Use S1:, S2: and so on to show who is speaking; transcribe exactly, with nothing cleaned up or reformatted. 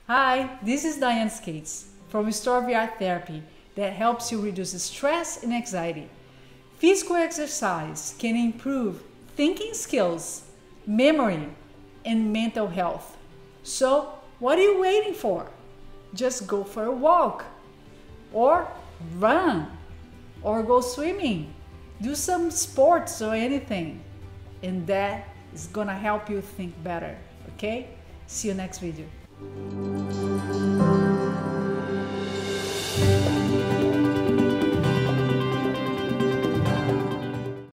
S1: Hi, this is Diane Skates from RestoreVR Therapy that helps you reduce stress and anxiety. Physical exercise can improve thinking skills, memory, and mental health. So, what are you waiting for? Just go for a walk, or run, or go swimming. Do some sports or anything, and that is gonna help you think better, okay? See you next video.